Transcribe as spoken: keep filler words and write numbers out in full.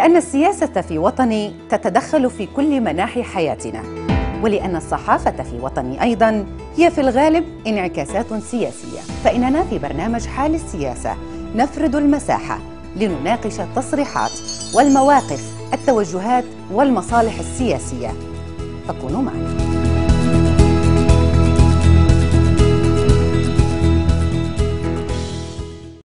لأن السياسة في وطني تتدخل في كل مناحي حياتنا، ولأن الصحافة في وطني أيضاً هي في الغالب انعكاسات سياسية. فإننا في برنامج حال السياسة نفرد المساحة لنناقش التصريحات والمواقف، التوجهات والمصالح السياسية، فكونوا معنا.